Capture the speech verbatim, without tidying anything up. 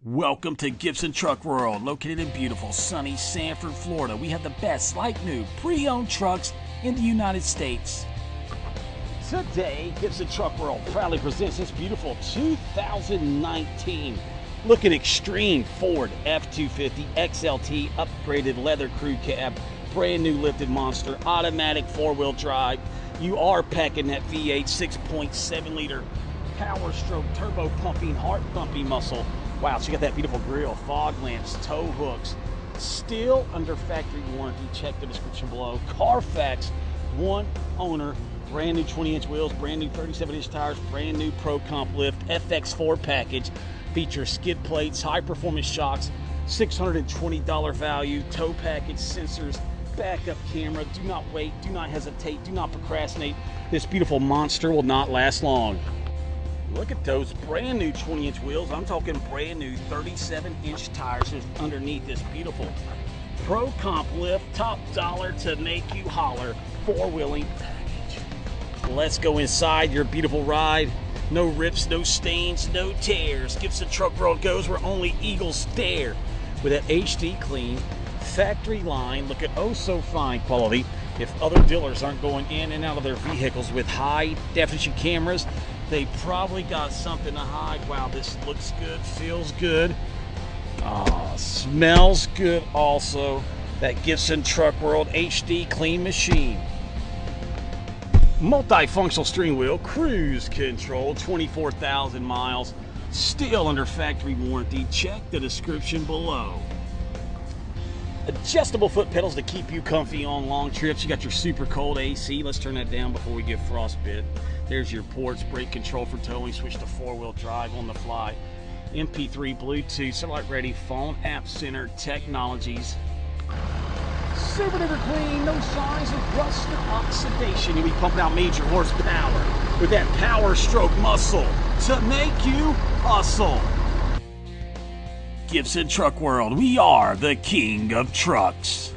Welcome to Gibson Truck World, located in beautiful, sunny Sanford, Florida. We have the best, like new, pre-owned trucks in the United States. Today, Gibson Truck World proudly presents this beautiful two thousand nineteen looking extreme Ford F two fifty X L T upgraded leather crew cab, brand new lifted monster, automatic four-wheel drive. You are packing that V eight six point seven liter power stroke, turbo pumping, heart pumping muscle. Wow, so you got that beautiful grille, fog lamps, tow hooks, still under factory warranty. Check the description below. Carfax, one owner, brand new twenty inch wheels, brand new thirty-seven inch tires, brand new Pro Comp Lift F X four package. Features skid plates, high performance shocks, six hundred twenty dollar value, tow package, sensors, backup camera. Do not wait, do not hesitate, do not procrastinate. This beautiful monster will not last long. Look at those brand new twenty inch wheels. I'm talking brand new thirty-seven inch tires underneath this beautiful Pro Comp Lift, top dollar to make you holler, four-wheeling package. Let's go inside your beautiful ride. No rips, no stains, no tears. Gibson Truck World goes where only eagles dare. With that H D clean, factory line, look at oh so fine quality. If other dealers aren't going in and out of their vehicles with high definition cameras, they probably got something to hide. Wow, this looks good, feels good. Oh, smells good also. That Gibson Truck World H D clean machine. Multifunctional steering wheel, cruise control, twenty-four thousand miles, still under factory warranty. Check the description below. Adjustable foot pedals to keep you comfy on long trips. You got your super cold A C. Let's turn that down before we get frostbit. There's your ports, brake control for towing, switch to four-wheel drive on the fly. M P three, Bluetooth, satellite ready, phone app center technologies. Super duper clean, no signs of rust or oxidation. You'll be pumping out major horsepower with that power stroke muscle to make you hustle. Gibson Truck World, we are the king of trucks.